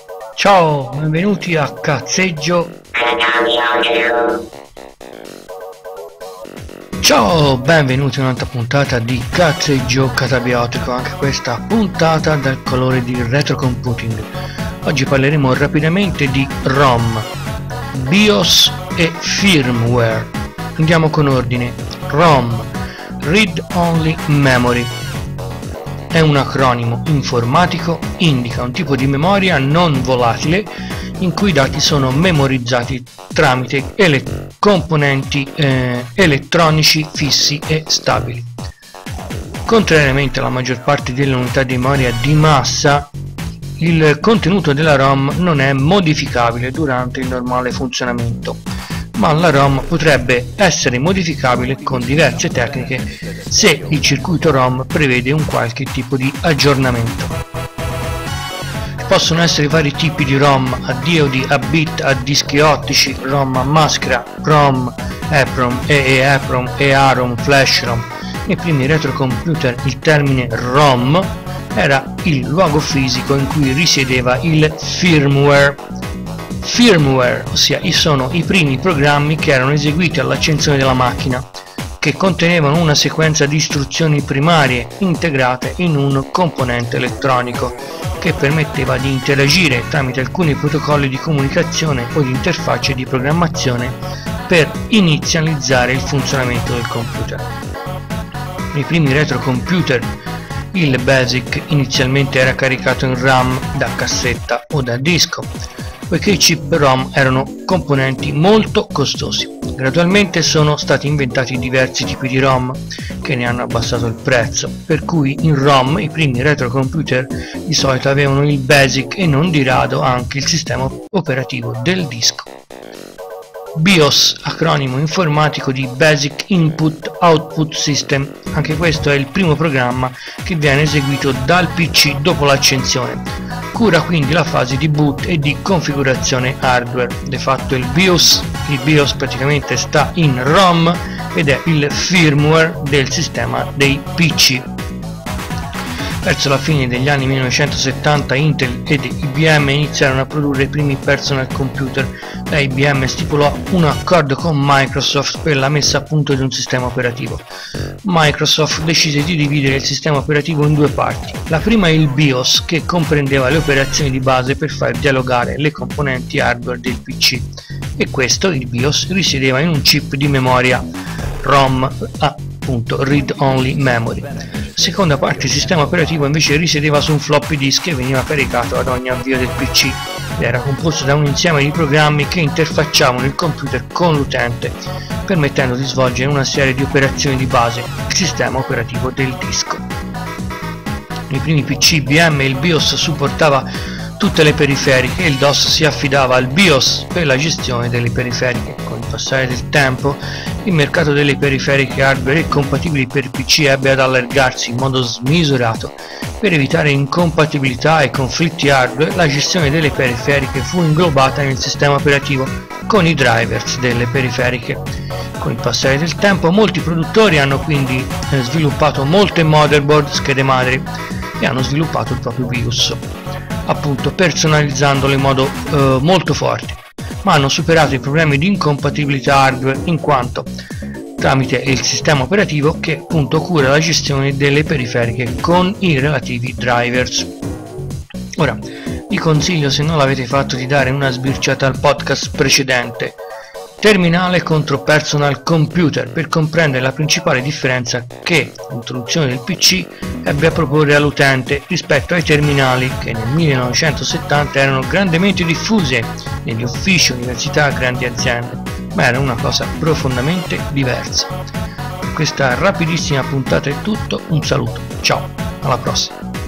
Ciao, benvenuti a Cazzeggio. Ciao, benvenuti a un'altra puntata di Cazzeggio Catabiotico, anche questa puntata dal colore di retrocomputing. Oggi parleremo rapidamente di ROM, BIOS e firmware. Andiamo con ordine. ROM, Read Only Memory. È un acronimo informatico, indica un tipo di memoria non volatile in cui i dati sono memorizzati tramite componenti elettronici fissi e stabili. Contrariamente alla maggior parte delle unità di memoria di massa, il contenuto della ROM non è modificabile durante il normale funzionamento, ma la ROM potrebbe essere modificabile con diverse tecniche se il circuito ROM prevede un qualche tipo di aggiornamento. Possono essere vari tipi di ROM, a DoD, a bit, a dischi ottici, ROM a maschera, ROM, EPROM, EEPROM, EAROM, Flash ROM. Nei primi retrocomputer il termine ROM era il luogo fisico in cui risiedeva il firmware. Firmware, ossia sono i primi programmi che erano eseguiti all'accensione della macchina, che contenevano una sequenza di istruzioni primarie integrate in un componente elettronico che permetteva di interagire tramite alcuni protocolli di comunicazione o di interfacce di programmazione per inizializzare il funzionamento del computer. Nei primi retrocomputer il BASIC inizialmente era caricato in RAM da cassetta o da disco, poiché i chip ROM erano componenti molto costosi. Gradualmente sono stati inventati diversi tipi di ROM che ne hanno abbassato il prezzo, per cui in ROM i primi retrocomputer di solito avevano il BASIC e non di rado anche il sistema operativo del disco. BIOS, acronimo informatico di Basic Input Output System, anche questo è il primo programma che viene eseguito dal PC dopo l'accensione. Cura quindi la fase di boot e di configurazione hardware. De fatto il BIOS praticamente sta in ROM ed è il firmware del sistema dei PC. Verso la fine degli anni 1970 Intel ed IBM iniziarono a produrre i primi personal computer. La IBM stipulò un accordo con Microsoft per la messa a punto di un sistema operativo. Microsoft decise di dividere il sistema operativo in due parti. La prima è il BIOS, che comprendeva le operazioni di base per far dialogare le componenti hardware del PC, e questo, il BIOS, risiedeva in un chip di memoria ROM, appunto Read Only Memory. La seconda parte, il sistema operativo, invece risiedeva su un floppy disk e veniva caricato ad ogni avvio del PC ed era composto da un insieme di programmi che interfacciavano il computer con l'utente, permettendo di svolgere una serie di operazioni di base, il sistema operativo del disco. Nei primi PC IBM il BIOS supportava tutte le periferiche e il DOS si affidava al BIOS per la gestione delle periferiche. Con il passare del tempo il mercato delle periferiche hardware compatibili per PC ebbe ad allargarsi in modo smisurato. Per evitare incompatibilità e conflitti hardware, la gestione delle periferiche fu inglobata nel sistema operativo con i drivers delle periferiche. Con il passare del tempo molti produttori hanno quindi sviluppato molte motherboard, schede madri, e hanno sviluppato il proprio BIOS, appunto personalizzandolo in modo molto forte, ma hanno superato i problemi di incompatibilità hardware in quanto tramite il sistema operativo che appunto cura la gestione delle periferiche con i relativi drivers. Ora vi consiglio, se non l'avete fatto, di dare una sbirciata al podcast precedente, Terminale contro Personal Computer, per comprendere la principale differenza che l'introduzione del PC ebbe a proporre all'utente rispetto ai terminali che nel 1970 erano grandemente diffuse negli uffici, università, grandi aziende, ma era una cosa profondamente diversa. Per questa rapidissima puntata è tutto, un saluto, ciao, alla prossima!